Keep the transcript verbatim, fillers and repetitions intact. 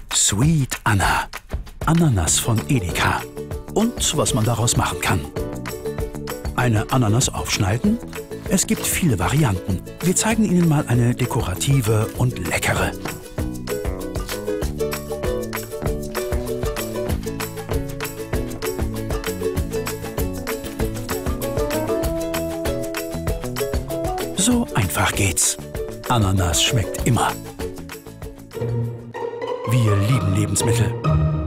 Sweet Anna. Ananas von Edeka. Und was man daraus machen kann. Eine Ananas aufschneiden? Es gibt viele Varianten. Wir zeigen Ihnen mal eine dekorative und leckere. So einfach geht's. Ananas schmeckt immer. Wir lieben Lebensmittel.